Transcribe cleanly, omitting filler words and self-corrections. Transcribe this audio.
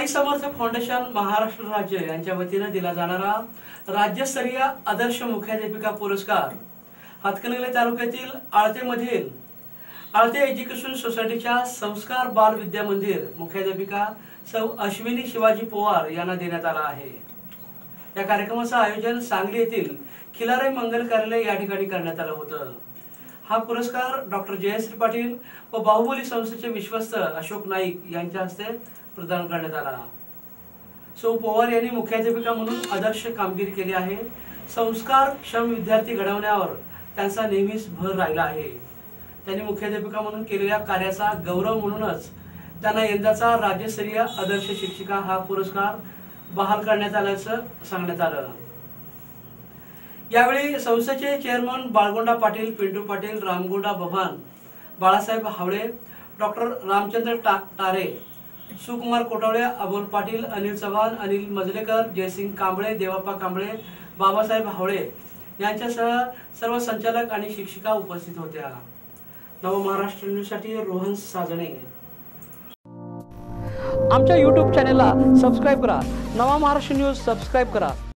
समर्थ foundation Maharashtra राज्य यांच्या वतीने दिला जाणारा राज्यस्तरीय आदर्श मुख्याध्यापिका पुरस्कार हातकणंगले तालुक्यातील आळतेमधील आळते एज्युकेशन सोसायटीच्या संस्कार बाल विद्या मंदिर मुख्याध्यापिका सौ अश्विनी शिवाजी पवार यांना देण्यात आला आहे। या कार्यक्रमाचे आयोजन सांगली येथील खिलारे मंगल कार्यालय या ठिकाणी करण्यात आलं होतं। हा पुरस्कार डॉक्टर जयश्री पाटील व बाहुबली संस्थेचे विश्वस्त अशोक नाईक यांच्या हस्ते प्रदान करण्यात आला। सौ पवार यांनी मुख्याध्यापिका म्हणून आदर्श कामगिरी केली आहे। संस्कारक्षम विद्यार्थी घडवण्यावर त्यांचा नेहमीच भर राहिला आहे। त्यांनी मुख्याध्यापिका म्हणून केलेल्या कार्याचा गौरव म्हणूनच त्यांना यंदाचा राज्यस्तरीय आदर्श शिक्षिका हा पुरस्कार बहाल करण्यात आल्याचं सांगण्यात आलं। यावेळी संस्थेचे चेअरमन बाळगोंडा पाटील, पिंटू पाटील, रामगोंडा बभान, बाळासाहेब हावळे, डॉक्टर रामचंद्र टारे, सुकुमार कोटावळे, अबोल पाटील, अनिल चव्हाण, अनिल मजलेकर, जयसिंग कांबळे, देवाप्पा कांबळे, बाबासाहेब हावळे यांच्यासह सर्व संचालक आणि शिक्षिका उपस्थित होत्या। नवमहाराष्ट्र न्यूजसाठी रोहन साजणे। आमच्या YouTube चॅनलला सबस्क्राइब करा। नवमहाराष्ट्र न्यूज सबस्क्राइब करा।